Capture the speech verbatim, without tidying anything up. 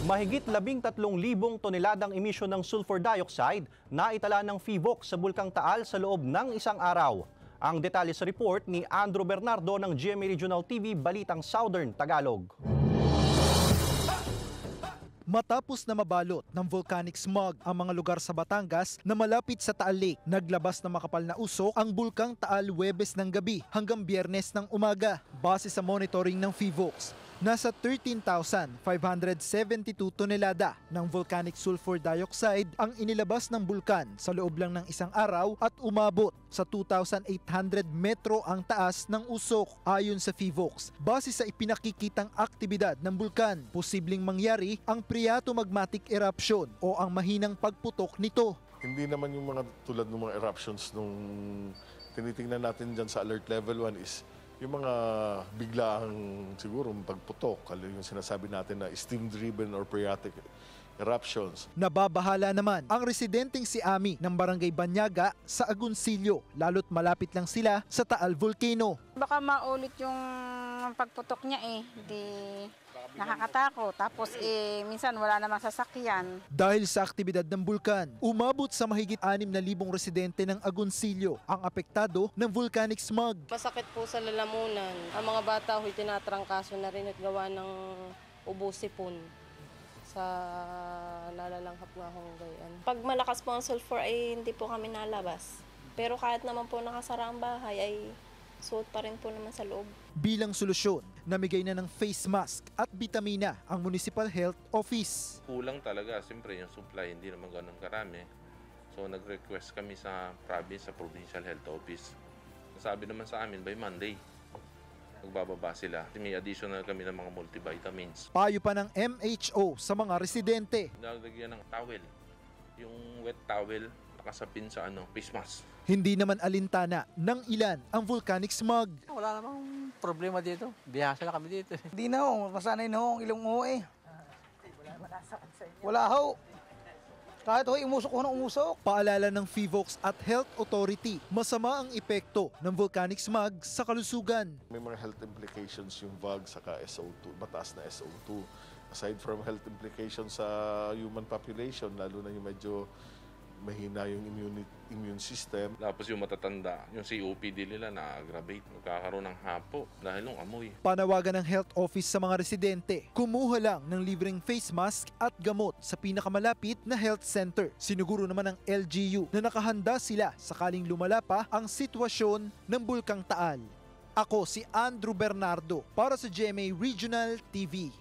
Mahigit labing tatlong libong toneladang emisyon ng sulfur dioxide na itala ng FIVOC sa Bulkang Taal sa loob ng isang araw. Ang detalye sa report ni Andrew Bernardo ng G M A Regional T V Balitang Southern Tagalog. Matapos na mabalot ng volcanic smog ang mga lugar sa Batangas na malapit sa Taal Lake, naglabas ng makapal na usok ang Bulkang Taal Huwebes ng gabi hanggang Biyernes ng umaga. Base sa monitoring ng FIVOC, nasa thirteen thousand five hundred seventy-two tonelada ng volcanic sulfur dioxide ang inilabas ng bulkan sa loob lang ng isang araw at umabot sa two thousand eight hundred metro ang taas ng usok. Ayon sa FIVOC, base sa ipinakikitang aktibidad ng bulkan, posibleng mangyari ang phreatomagmatic eruption o ang mahinang pagputok nito. Hindi naman yung mga tulad ng mga eruptions nung tinitingnan natin dyan sa alert level one is yung mga biglaang siguro pagputok, yung sinasabi natin na steam-driven or phreatic eruptions. Nababahala naman ang residenteng si Ami ng Barangay Banyaga sa Agoncillo, lalo't malapit lang sila sa Taal Volcano. Baka maulit yung pagputok niya eh, di nakakatakot. Tapos eh, minsan wala namang sasakyan. Dahil sa aktibidad ng bulkan, umabot sa mahigit anim na libong residente ng Agoncillo ang apektado ng volcanic smog. Masakit po sa lalamunan. Ang mga bata ho'y tinatrangkaso na rin at gawa ng ubo-sipon sa nalalanghap nga hong gayan. Pag malakas po ang sulfur ay hindi po kami nalabas. Pero kahit naman po nakasara ang bahay ay suot pa rin po naman sa loob. Bilang solusyon, namigay na ng face mask at bitamina ang Municipal Health Office. Kulang talaga, siyempre yung supply hindi naman ganun karami. So nag-request kami sa province, sa Provincial Health Office. Sabi naman sa amin by Monday, magbababa sila. May additional kami ng mga multivitamins. Payo pa ng M H O sa mga residente. Nalagyan ng towel. Yung wet towel, nakasapin sa ano, face mask. Hindi naman alintana ng ilan ang volcanic smog. Wala namang problema dito. Bihasa na kami dito. Hindi na ho, masanay na ho ang ilong ho eh. Wala ho. Kahit ho, umusok ho na umusok. Paalala ng FIVOC at Health Authority, masama ang epekto ng volcanic smog sa kalusugan. May mga health implications yung V A G saka S O two, mataas na S O two. Aside from health implications sa human population, lalo na yung medyo mahina yung immune, immune system. Tapos yung matatanda, yung C O P D nila na-aggravate, magkakaroon ng hapo dahil ng amoy. Panawagan ng health office sa mga residente, kumuha lang ng libreng face mask at gamot sa pinakamalapit na health center. Siniguro naman ng L G U na nakahanda sila sakaling lumala pa ang sitwasyon ng Bulkang Taal. Ako si Andrew Bernardo para sa G M A Regional T V.